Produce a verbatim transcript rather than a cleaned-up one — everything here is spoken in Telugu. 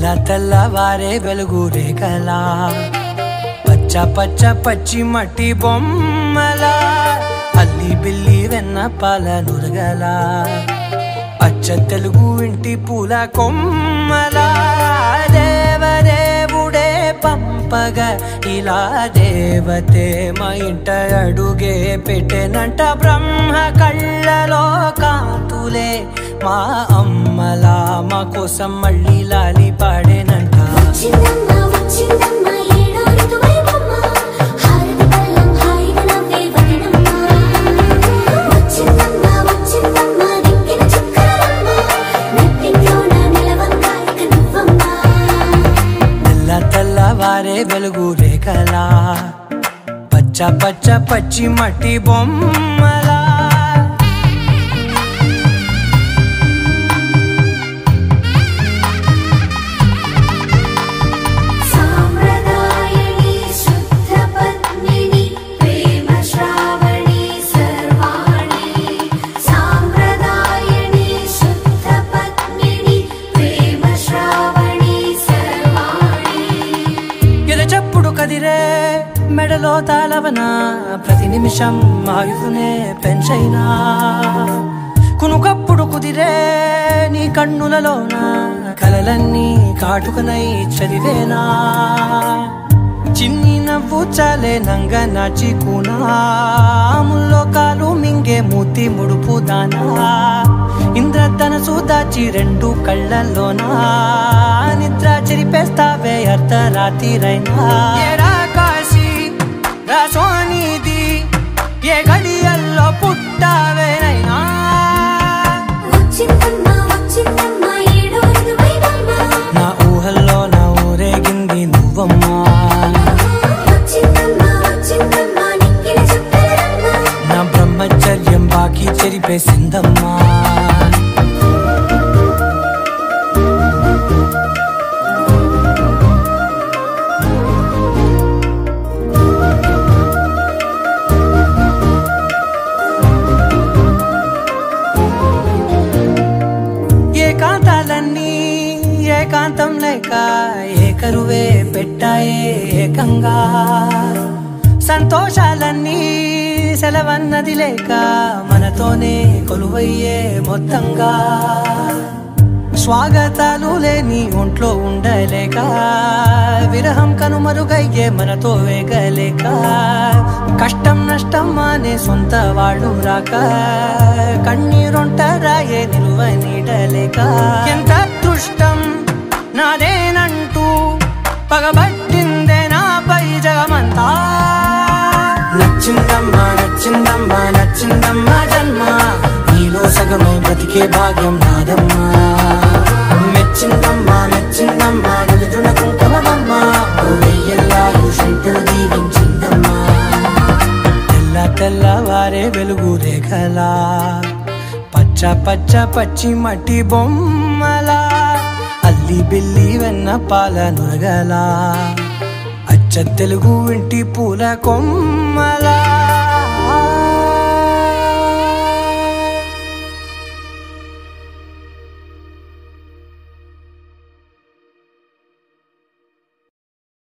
తెల్ల తెల్లవారే వెలుగు రేఖలా పచ్చ పచ్చ పచ్చి మట్టి బొమ్మలా అల్లి బిల్లి వెన్న పాల నురగలా అచ్చ తెలుగు ఇంటి పూల కొమ్మలా దేవదేవుడే పంపగా ఇలా దేవతే మా ఇంట అడుగే పెట్టెనంట బ్రహ్మ కళ్ళలో కాంతులే మా అమ్మలా మా కోసం మళ్ళీ లాలి పాడేనంట తెల్లవారే వెలుగు రేఖలా పచ్చ పచ్చ పచ్చి మట్టి బొమ్మలా కదిరే మెడలో తాళవన ప్రతి నిమిషం ఆయుధునే పెంచైనా కునుకప్పుడు కుదిరే నీ కన్నులలోన కలలన్నీ కాటుకనై చదివేనా చిన్ని నవ్వు చాలే నంగ నాచి కూనాముల్లో కాలు మింగే మూతి ముడుపు దానా ఇంద్రధనసు దాచి రెండు కళ్ళల్లోనా నిద్ర చెరిపేస్తావే అర్ధరాత్రిరైనా కాశీ రాసోనిది ఏ గడియల్లో పుట్టావేనైనా నా ఊహల్లో నా ఊరేగింది నువ్వమ్మా నా బ్రహ్మచర్యం బాకీ చెరిపేసిందమ్మా ఏకాంతాలన్నీ ఏకాంతం లేక ఏకరువే పెట్టాయే ఏకంగా సంతోషాలన్నీ సెలవన్నది లేక మనతోనే కొలువయ్యే మొత్తంగా స్వాగతాలు లేని ఒంట్లో ఉండలేక విరహం కనుమరుగయ్యే మనతో వేగలేక కష్టం నష్టం అనే సొంత వాడు రాక కన్నీరొంటరాయే నిలువ నీడలేక ఎంత అదృష్టం నాదేనంటూ పగబట్టిందే నాపై జగమంతా నచ్చిందమ్మా నచ్చిందమ్మా నచ్చిందమ్మా జన్మ నీలో సగమై బ్రతికే భాగ్యం నాదమ్మా మెచ్చిందమ్మా మెచ్చిందమ్మా నిలుచున కుంకుమమ్మా వెయ్యల్లాలు శంకరు దీవించిందమ్మా తెల్ల తెల్లవారే వెలుగు రేఖలా పచ్చ పచ్చ పచ్చి మట్టి బొమ్మలా అల్లి బిల్లి వెన్న పాల నురగలా అచ్చ తెలుగు ఇంటి పూల కొమ్మల